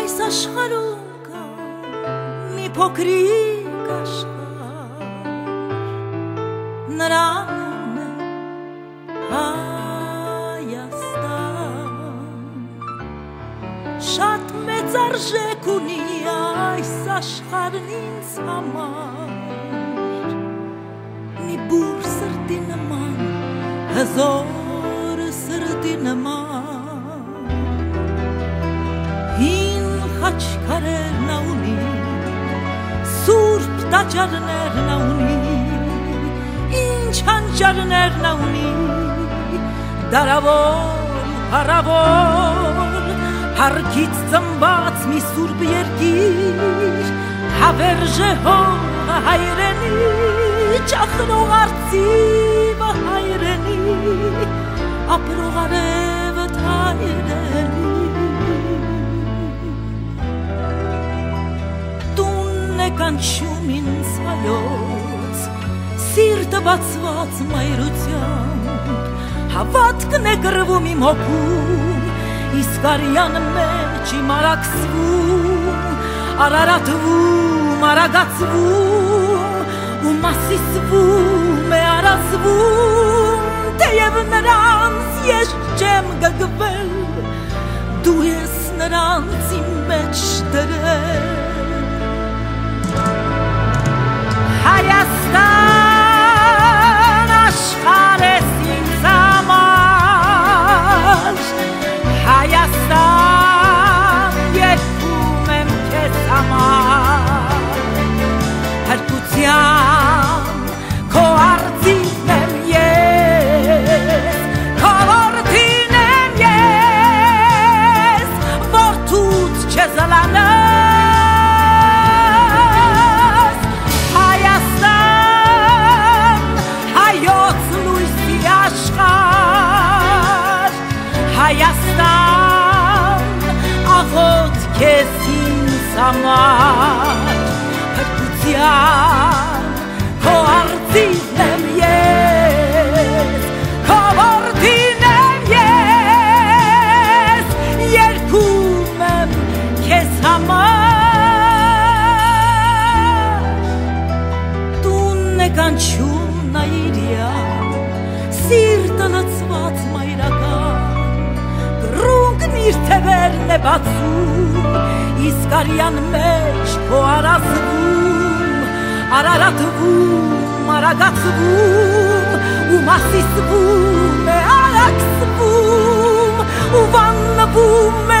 այս աշխարհում կա մի փոքրիկ աշխարհ, նրան է Հայաստան, շատ մեծ արժեք ունի այս աշխարհն ինձ համար, մի բուր սրտի նման, հզոր սրտի նման, հին խաչքարերն ունի, սուրբ տաճարներն ունի, ինչ հանճարներն ունի, դարավոր ու փառավոր, հարգից ծնված մի սուրբ երկիր, հավերժ հողը հայրենի, ճախրող արծիվը հայրենի, ապրող արևդ հայրենի, տունն է կանչում ինձ հայոց, սիրտը բացված մայրությամբ, հավատքն է գրվում իմ հոգում, իսկ արյան մեջ իմ արաքսվում, արարատվում, արագացվում, ու մասիսվում է արազվում, թեև նրանց ես չեմ գգվել, դու ես նրանց իմ մեջ դրել։ Հայաստան աշխարհ ես ինձ համար, Հայաստան երգում եմ քեզ համար, հրկության քո արծիվն եմ ես, քո որդին եմ ես, որդուց չզլանես, Հայաստան, հայոց լույսի աշխարհ, Հայաստան, աղոթ քեզ ինձ համար, հրկության քո արծիվն եմ ես, քո որդին եմ ես, երգում եմ քեզ համար, տունն է կանչում նայիրյան, սիրտը լցված մայրական, գրունկն իր թևերն է բացում, իսկ արյան մեջ քո արազվում, արարատվում, արագացվում, ու մասիսվում է արաքսվում, ու վաննվում է